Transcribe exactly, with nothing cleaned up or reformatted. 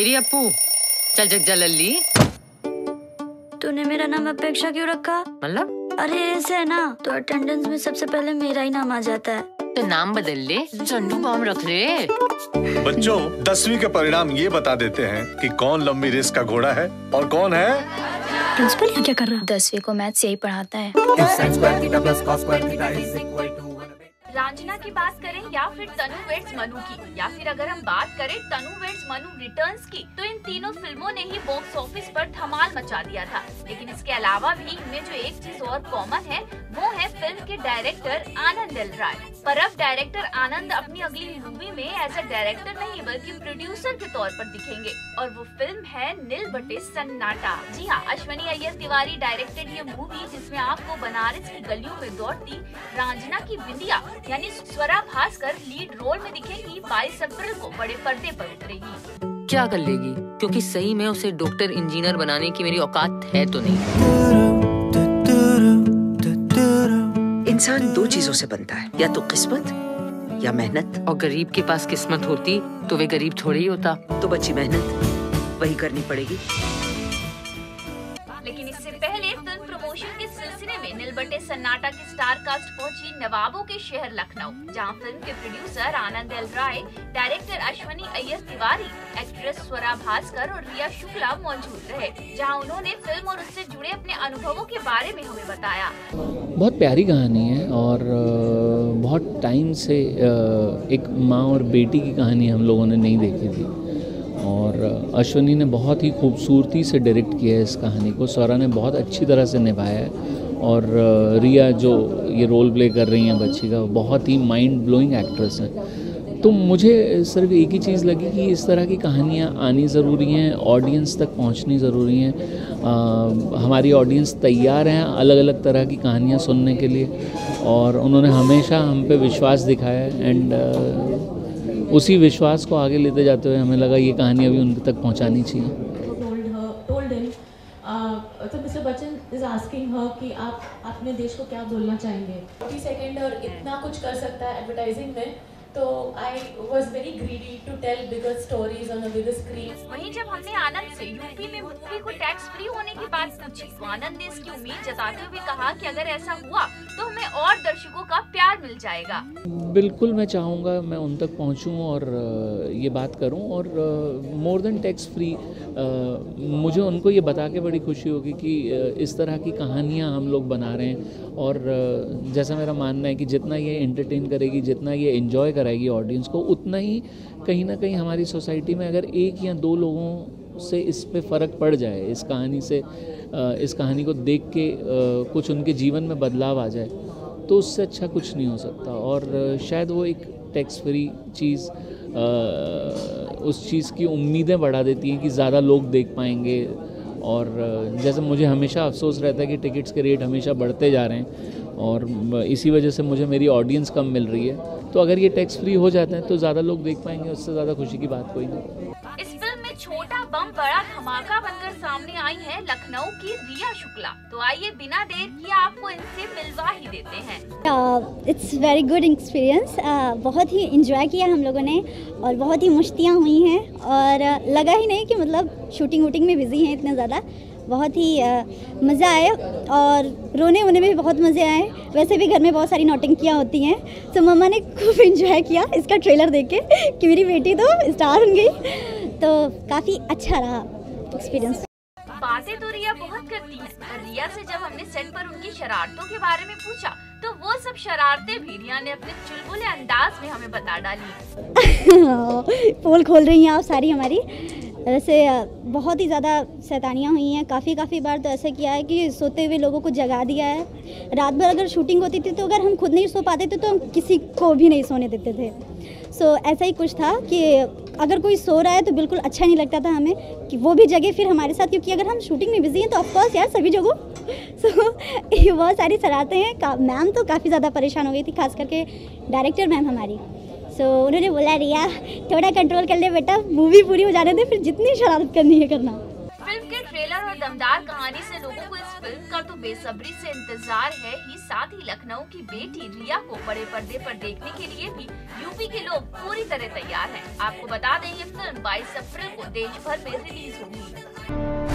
मेरी अप्पू, चल जग जा लल्ली। तूने मेरा नाम अपेक्षा क्यों रखा? मतलब? अरे ऐसे है ना, तो अटेंडेंस में सबसे पहले मेरा ही नाम आ जाता है। तो नाम बदल ले, चंडू बम रख ले। बच्चों, दसवीं के परिणाम ये बता देते हैं कि कौन लंबी रेस का घोड़ा है और कौन है। प्रिंसिपल यहाँ क्या कर रहा है? दसवीं को मैथ्स यही पढ़ाता है। रांझना की बात करें या फिर तनु वेड्स मनु की, या फिर अगर हम बात करें तनु वेड्स मनु रिटर्न्स की, तो इन तीनों फिल्मों ने ही बॉक्स ऑफिस पर धमाल मचा दिया था। लेकिन इसके अलावा भी इनमें जो एक चीज और कॉमन है वो है फिल्म के डायरेक्टर आनंद एल राय। पर अब डायरेक्टर आनंद अपनी अगली मूवी में एज अ डायरेक्टर नहीं बल्कि प्रोड्यूसर के तौर पर दिखेंगे, और वो फिल्म है नील बटे सन्नाटा। जी हाँ, अश्वनी अय्यर तिवारी डायरेक्टेड ये मूवी, जिसमें आपको बनारस की गलियों में दौड़ती रांझना की बिंदिया यानी स्वरा भास्कर लीड रोल में दिखेगी। बाईस अप्रैल को बड़े पर्दे पर उतरेगी। क्या कर लेगी, क्योंकि सही में उसे डॉक्टर इंजीनियर बनाने की मेरी औकात है तो नहीं। इंसान दो चीजों से बनता है, या तो किस्मत या मेहनत। और गरीब के पास किस्मत होती तो वे गरीब थोड़ी ही होता। तो बची मेहनत, वही करनी पड़ेगी। लेकिन इससे पहले फिल्म प्रमोशन के सिलसिले में नील बटे सन्नाटा की स्टार कास्ट पहुंची नवाबों के शहर लखनऊ, जहां फिल्म के producer Anand L Rai, director Ashwiny Iyer Tiwari, actress Swara Bhasker और रिया शुक्ला मौजूद रहे, जहां उन्होंने फिल्म और उससे जुड़े अपने अनुभवों के बारे में हमें बताया। बहुत प्यारी कहानी है और बहुत टाइम से एक माँ और बेटी की कहानी हम लोगों ने नहीं देखी थी, और अश्वनी ने बहुत ही खूबसूरती से डायरेक्ट किया है इस कहानी को। स्वरा ने बहुत अच्छी तरह से निभाया है, और रिया जो ये रोल प्ले कर रही हैं बच्ची का, बहुत ही माइंड ब्लोइंग एक्ट्रेस है। तो मुझे सिर्फ एक ही चीज़ लगी कि इस तरह की कहानियाँ आनी ज़रूरी हैं, ऑडियंस तक पहुँचनी ज़रूरी हैं। हमारी ऑडियंस तैयार हैं अलग अलग तरह की कहानियाँ सुनने के लिए, और उन्होंने हमेशा हम पे विश्वास दिखाया है, एंड उसी विश्वास को आगे लेते जाते हुए हमें लगा ये कहानी अभी उनके तक पहुंचानी चाहिए। तो मिस्टर बच्चन इज आस्किंग हर कि आप अपने देश को क्या बोलना चाहेंगे। फोर्टी सेकेंड और इतना कुछ कर सकता है एडवर्टाइजिंग में, तो I was very greedy to tell bigger stories on a bigger screen. वहीं जब हमने आनंद से यूपी में मूवी को टैक्स फ्री होने की बात पूछी, तो आनंद ने इसकी उम्मीद जताते हुए कहा कि अगर ऐसा हुआ तो हमें और दर्शकों का प्यार मिल जाएगा। बिल्कुल मैं चाहूँगा मैं उन तक पहुँचूँ और ये बात करूँ, और मोर देन टैक्स फ्री मुझे उनको ये बता के बड़ी खुशी होगी कि इस तरह की कहानियाँ हम लोग बना रहे हैं, और जैसा मेरा मानना है कि जितना ये एंटरटेन करेगी, जितना ये एंजॉय कराएगी ऑडियंस को, उतना ही कहीं ना कहीं हमारी सोसाइटी में अगर एक या दो लोगों से इस पे फ़र्क पड़ जाए, इस कहानी से इस कहानी को देख के कुछ उनके जीवन में बदलाव आ जाए, तो उससे अच्छा कुछ नहीं हो सकता। और शायद वो एक टैक्स फ्री चीज़ उस चीज़ की उम्मीदें बढ़ा देती हैं कि ज़्यादा लोग देख पाएंगे, और जैसे मुझे हमेशा अफसोस रहता है कि टिकट्स के रेट हमेशा बढ़ते जा रहे हैं, और इसी वजह से मुझे मेरी ऑडियंस कम मिल रही है। तो अगर ये टैक्स फ्री हो जाते हैं तो ज़्यादा लोग देख पाएंगे, उससे ज़्यादा खुशी की बात कोई नहीं। इस फिल्म में छोटा बम बड़ा धमाका बनकर सामने आई है लखनऊ की रिया शुक्ला। तो आइए बिना देर किए आपको इनसे मिलवा ही देते हैं। इट्स वेरी गुड एक्सपीरियंस, बहुत ही इंजॉय किया हम लोगों ने, और बहुत ही मस्तियाँ हुई हैं, और लगा ही नहीं कि मतलब शूटिंग वूटिंग में बिजी हैं इतने ज़्यादा। बहुत ही मज़ा आया, और रोने वोने में भी बहुत मज़े आए। वैसे भी घर में बहुत सारी नौटंकियाँ होती हैं, तो मम्मा ने खूब इंजॉय किया इसका ट्रेलर देख के कि मेरी बेटी तो स्टार बन गई, तो काफ़ी अच्छा रहा एक्सपीरियंस। बातें तो रिया बहुत करती है, पर रिया से जब हमने सेट पर उनकी शरारतों के बारे में पूछा, तो वो सब शरारतें भी रिया ने अपने चुलबुले अंदाज में हमें बता डाली। पोल खोल रही हैं आप सारी हमारी। वैसे बहुत ही ज़्यादा शैतानियाँ हुई हैं, काफ़ी काफ़ी बार तो ऐसा किया है कि सोते हुए लोगों को जगा दिया है। रात भर अगर शूटिंग होती थी तो अगर हम खुद नहीं सो पाते थे तो हम किसी को भी नहीं सोने देते थे। सो so, ऐसा ही कुछ था कि अगर कोई सो रहा है तो बिल्कुल अच्छा नहीं लगता था हमें कि वो भी जगे फिर हमारे साथ, क्योंकि अगर हम शूटिंग में बिजी हैं तो ऑफकोर्स यार सभी जगह। सो so, ये बहुत सारी शरारतें हैं। मैम तो काफ़ी ज़्यादा परेशान हो गई थी, खास करके डायरेक्टर मैम हमारी। सो so, उन्होंने बोला रिया थोड़ा कंट्रोल कर ले बेटा, मूवी पूरी हो जाने दे, फिर जितनी शरारत करनी है करना। फिल्म के ट्रेलर और दमदार कहानी से लोगों को इस फिल्म का तो बेसब्री से इंतजार है ही, साथ ही लखनऊ की बेटी रिया को बड़े पर्दे पर देखने के लिए भी यूपी के लोग पूरी तरह तैयार हैं। आपको बता दें ये फिल्म बाईस अप्रैल को देश भर में रिलीज होगी।